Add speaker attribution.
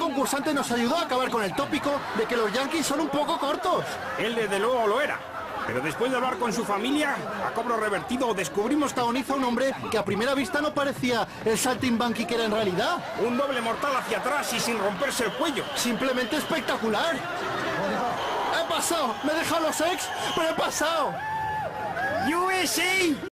Speaker 1: concursante nos ayudó a acabar con el tópico de que los Yankees son un poco cortos.
Speaker 2: Él desde luego lo era. Pero después de hablar con su familia, a cobro revertido, descubrimos que
Speaker 1: Protagoniza un hombre que a primera vista no parecía el saltimbanqui que era en realidad.
Speaker 2: un doble mortal hacia atrás y sin romperse el cuello.
Speaker 1: Simplemente espectacular. He pasado, me he dejado los ex, pero he pasado.
Speaker 2: USA.